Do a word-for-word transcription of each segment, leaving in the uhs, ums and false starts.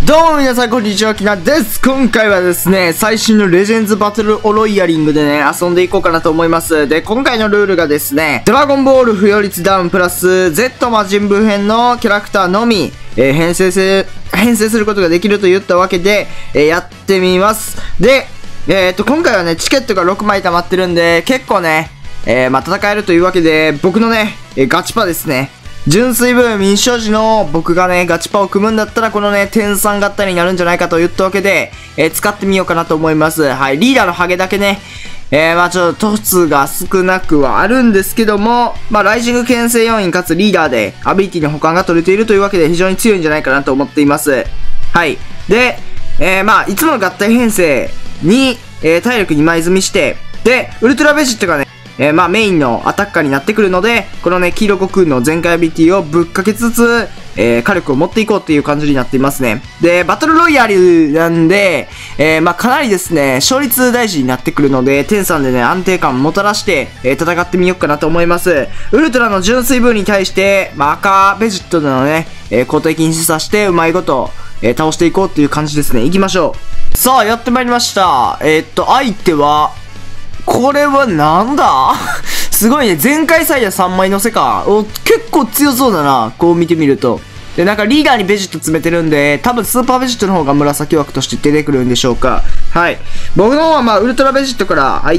どうも皆さんこんにちは、きなです。今回はですね、最新のレジェンズバトルロイヤリングでね、遊んでいこうかなと思います。で、今回のルールがですね、ドラゴンボール付与率ダウンプラス Z 魔人ブー編のキャラクターのみ、えー、編成せ、編成することができると言ったわけで、えー、やってみます。で、えー、っと、今回はね、チケットがろくまい溜まってるんで、結構ね、えー、まあ、戦えるというわけで、僕のね、えー、ガチパですね。純粋部民所時の僕がね、ガチパを組むんだったら、このね、天さん合体になるんじゃないかと言ったわけで、えー、使ってみようかなと思います。はい、リーダーのハゲだけね、えー、まあちょっと、凸が少なくはあるんですけども、まあライジング牽制要員かつリーダーで、アビリティの保管が取れているというわけで、非常に強いんじゃないかなと思っています。はい。で、えー、まあいつもの合体編成に、えー、体力にまい積みして、で、ウルトラベジットがね、えー、まあメインのアタッカーになってくるので、このね、黄色悟空の全開アビリティをぶっかけつつ、えー、火力を持っていこうっていう感じになっていますね。で、バトルロイヤルなんで、えー、まあかなりですね、勝率大事になってくるので、天さんでね、安定感もたらして、えー、戦ってみようかなと思います。ウルトラの純粋ブーに対して、まあ赤ベジットでのね、えー、交代禁止さして、うまいこと、えー、倒していこうっていう感じですね。行きましょう。さあ、やってまいりました。えー、っと、相手は、これはなんだすごいね。前回サイヤさんまい乗せか。お、結構強そうだな。こう見てみると。で、なんかリーダーにベジット詰めてるんで、多分スーパーベジットの方が紫枠として出てくるんでしょうか。はい。僕の方はまあ、ウルトラベジットから入って、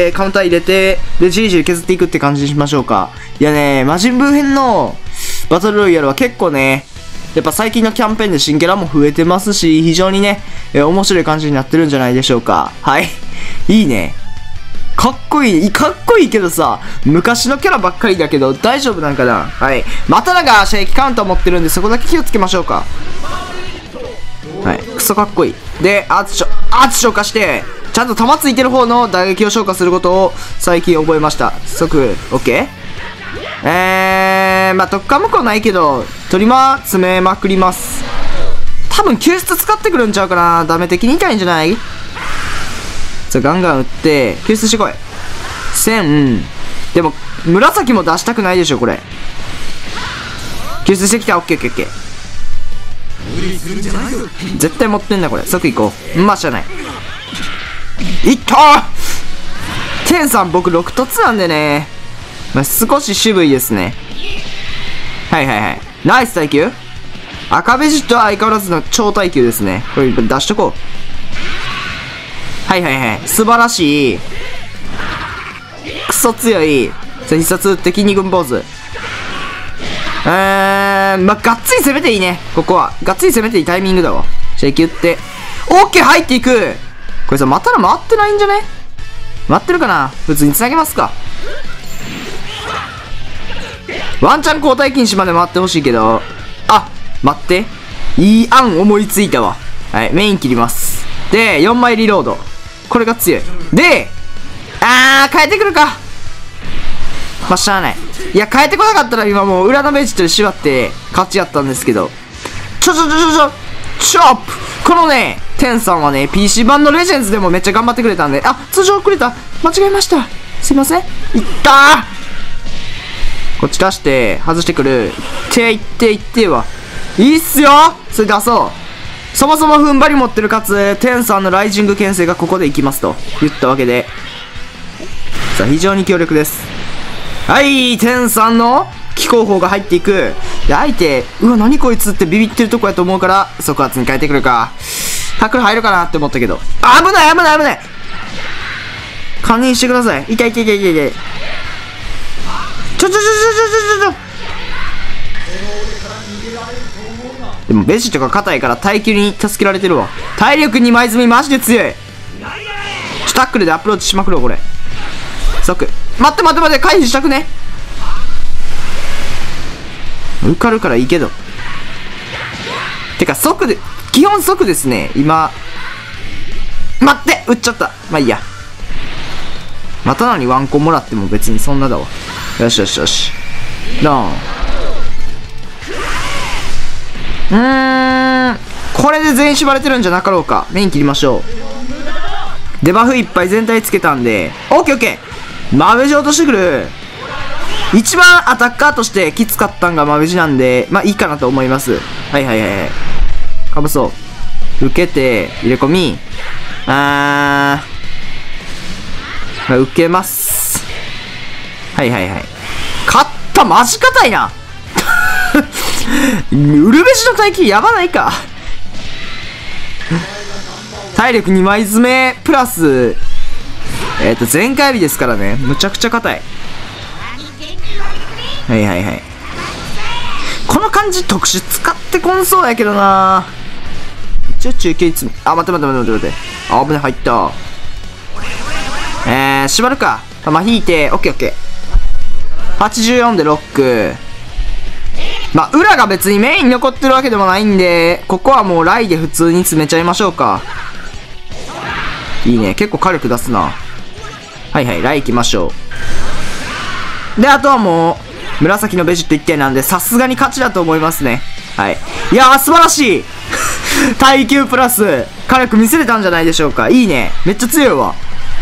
カウンター入れて、で、じりじり削っていくって感じにしましょうか。いやね、魔人ブー編のバトルロイヤルは結構ね、やっぱ最近のキャンペーンで新キャラも増えてますし、非常にね、えー、面白い感じになってるんじゃないでしょうか。はい。いいね。かっこいい。かっこいいけどさ、昔のキャラばっかりだけど、大丈夫なんかな。はい。またなんか、射撃カウンター持ってるんで、そこだけ気をつけましょうか。はい。クソかっこいい。で、アーツ、アーツ消化して、ちゃんと弾ついてる方の打撃を消化することを最近覚えました。即、オッケー？えー、まあ、特化無効ないけど、取りま、詰めまくります。多分、救出使ってくるんちゃうかな。ダメ的に痛いんじゃない？ガンガン撃って、救出してこい。千。でも、紫も出したくないでしょ、これ。救出してきた。オッケーオッケーオッケー。絶対持ってんだ、これ。即行こう。まあ、しゃあない。いったー！天さん、僕、ろく凸なんでね。まあ、少し渋いですね。はいはいはい。ナイス耐久。赤ベジットは相変わらずの超耐久ですね。これ、出しとこう。はいはいはい。素晴らしい。クソ強い。必殺敵に軍坊主。えー、まあ、がっつり攻めていいね。ここは。がっつり攻めていいタイミングだわ。射撃打って。オッケー入っていく。これさ、またら回ってないんじゃね？回ってるかな？普通に繋げますか。ワンチャン交代禁止まで回ってほしいけど。あ、待って。いい案思いついたわ。はい、メイン切ります。で、よんまいリロード。これが強い。で、あー、変えてくるか。まあ、しゃあない。いや、変えてこなかったら今もう裏のベジットで縛って勝ちやったんですけど。ちょちょちょちょちょチョップこのね、天さんはね、ピーシー 版のレジェンズでもめっちゃ頑張ってくれたんで、あ、通常くれた。間違えました。すいません。いったーこっち出して、外してくる。いっていっていっては。いいっすよそれ出そう。そもそも踏ん張り持ってるかつ、天さんのライジング牽制がここで行きますと言ったわけで。さあ、非常に強力です。はい、天さんの気候法が入っていく。で、相手、うわ、何こいつってビビってるとこやと思うから、即圧に変えてくるか。タックル入るかなって思ったけど。あ、危ない危ない危ない堪忍してください。痛い痛い痛い痛い痛い。ちょちょちょちょちょちょちょちょでもベジットが硬いから耐久に助けられてるわ。体力にまい積みマジで強い。ちょタックルでアプローチしまくろうこれ。即待って待って待って回避したくね。受かるからいいけど。てか即で基本即ですね今。待って撃っちゃった。まあいいや。またのにワンコもらっても別にそんなだわ。よしよしよしドーン。うーん、これで全員縛れてるんじゃなかろうか。メイン切りましょう。デバフいっぱい全体つけたんで、オッケーオッケー。マベジ落としてくる。一番アタッカーとしてきつかったんがマベジなんで、まあいいかなと思います。はいはいはいはい。かぶそう。 受けて、入れ込み。あー。まあ、受けます。はいはいはい。勝った、マジ硬いな。ウルベジの耐久やばないか。体力にまい詰め、プラス、えっと、全開日ですからね。むちゃくちゃ硬い。はいはいはい。この感じ特殊使ってこんそうやけどな。一応中継つみ、あ、待って待って待って待って。あ、危ない、入った。えー、縛るか。まあ、引いて、オッケーオッケー。はちじゅうよんでロック。まあ、裏が別にメインに残ってるわけでもないんで、ここはもうライで普通に詰めちゃいましょうか。いいね。結構火力出すな。はいはい、ライ行きましょう。で、あとはもう、紫のベジット一点なんで、さすがに勝ちだと思いますね。はい。いやー、素晴らしい耐久プラス、火力見せれたんじゃないでしょうか。いいね。めっちゃ強いわ。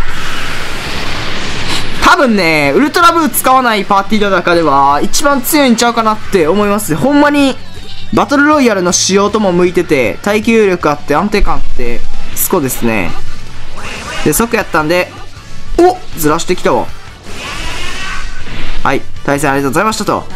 多分ね、ウルトラブー使わないパーティーの中では、一番強いんちゃうかなって思います。ほんまに、バトルロイヤルの仕様とも向いてて、耐久力あって安定感あって、スコですね。で、即やったんで、おずらしてきたわ。はい、対戦ありがとうございましたと。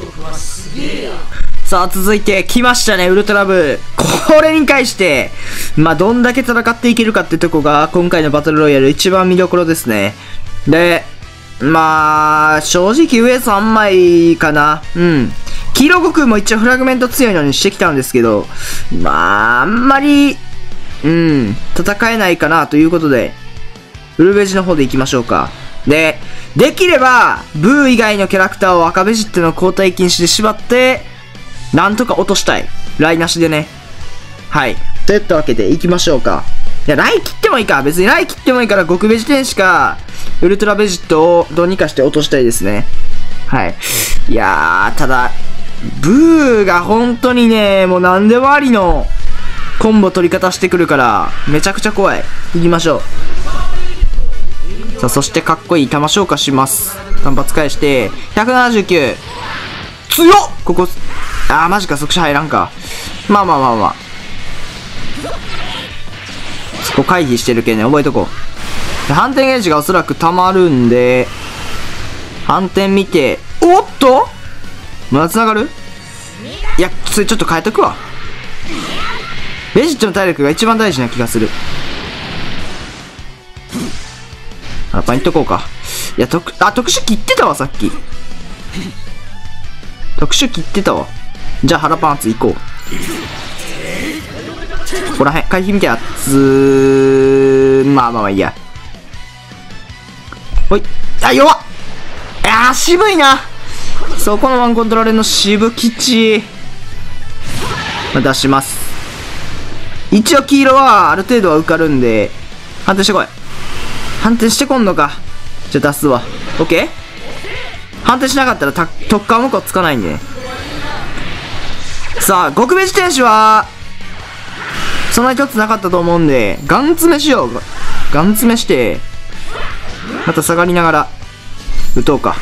さあ、続いて、来ましたね、ウルトラブ。これに関して、まあ、どんだけ戦っていけるかってとこが、今回のバトルロイヤル一番見どころですね。で、まあ、正直上さんまいかな。うん。黄色悟空も一応フラグメント強いのにしてきたんですけど、まあ、あんまり、うん、戦えないかなということで、ウルベジの方で行きましょうか。で、できれば、ブー以外のキャラクターを赤ベジットの交代禁止で縛って、なんとか落としたい。ライなしでね。はい。といったわけで行きましょうか。いや、ライ切ってもいいか。別にライ切ってもいいから、極ベジ天使か、ウルトラベジットをどうにかして落としたいですね。はい。いやー、ただ、ブーが本当にね、もう何でもありのコンボ取り方してくるから、めちゃくちゃ怖い。行きましょう。さあ、そしてかっこいい玉消化します。単発返して、ひゃくななじゅうきゅう。強っここ、あー、マジか、速射入らんか。まあまあまあまあ。そこ回避してるけんね、覚えとこう。反転ゲージがおそらく溜まるんで、反転見て、おっとまだ繋がる？いや、それちょっと変えとくわ。ベジットの体力が一番大事な気がする。あ、パンいっとこうか。いや、特、あ、特殊切ってたわ、さっき。特殊切ってたわ。じゃあ、腹パンツ行こう。ここらへん、回避みたいなやつ、まあまあまあいいや。ほい。あ、弱っ！いやー、渋いな。そこのワンコントロールの渋吉。まあ、出します。一応黄色はある程度は受かるんで、反転してこい。反転してこんのか。じゃあ出すわ。オッケー？反転しなかったらた特化もこつかないんでね。さあ、極ベジ天使は、そんなに一つなかったと思うんで、ガン詰めしよう。ガン詰めして、また下がりながら、打とうか。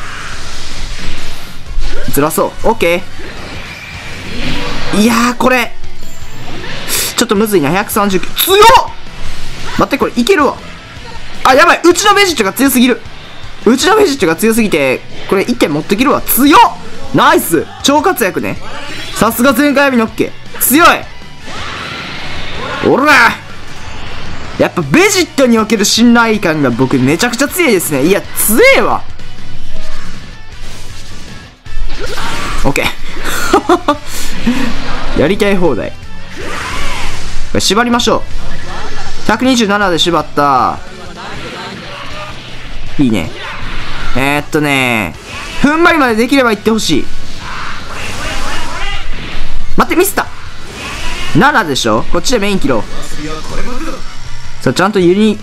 ずらそう。オッケー。いやー、これ、ちょっとむずいな。ひゃくさんじゅうきゅう。強っ！待って、これいけるわ。あ、やばい。うちのベジットが強すぎる。うちのベジットが強すぎて、これいってん持ってきるわ。強っ！ナイス！超活躍ね。さすが全開指のっけ。強い！おら！やっぱベジットにおける信頼感が僕めちゃくちゃ強いですね。いや、強えわ。オッケー。やりたい放題。これ縛りましょう。ひゃくにじゅうななで縛った。いいね。えー、っとねふんばりまでできれば行ってほしい。待って、ミスった。ななでしょ。こっちでメイン切ろう。さあ、ちゃんとユニ、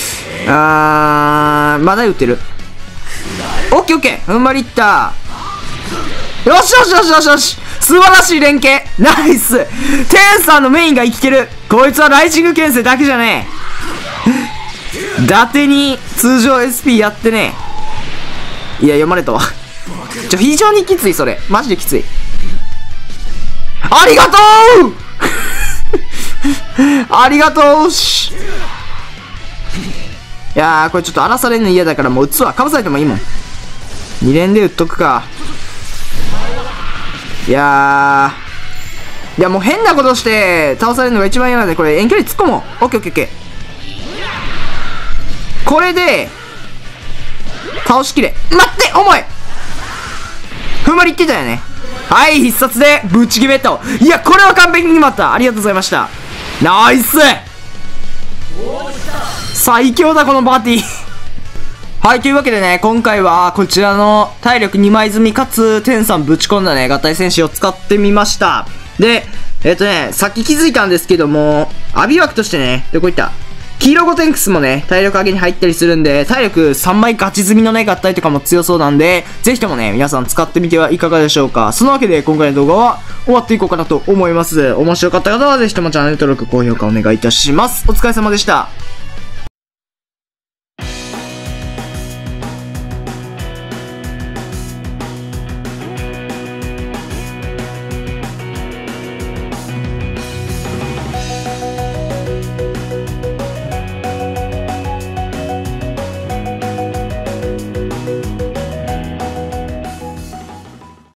あー、まだ打ってる。オッケーオッケー。ふんばりいった。よしよしよしよしよし。素晴らしい連携。ナイス。天さんのメインが生きてる。こいつはライジング牽制だけじゃねえ。伊達に通常 エスピー やってねえ。いや、読まれたわ。ちょ、非常にきつい、それ。マジできつい。ありがとうありがとうし。いやー、これちょっと荒らされるの嫌だからもう打つわ。かぶされてもいいもん。に連で打っとくか。いやー。いやもう変なことして倒されるのが一番嫌なんで、これ遠距離突っ込もう。オッケーオッケーオッケー。これで、倒しきれ。待って重いふんわりいってたよね。はい、必殺でぶち決めた。いや、これは完璧に決まった。ありがとうございました。ナイス最強だ、このパーティー。はい、というわけでね、今回はこちらの体力にまい積みかつ天さんぶち込んだね、合体戦士を使ってみました。で、えっとね、さっき気づいたんですけども、アビ枠としてね、どこ行った黄色ゴテンクスもね、体力上げに入ったりするんで、体力さんまいガチ積みのね、合体とかも強そうなんで、ぜひともね、皆さん使ってみてはいかがでしょうか。そのわけで、今回の動画は終わっていこうかなと思います。面白かった方は、ぜひともチャンネル登録、高評価お願いいたします。お疲れ様でした。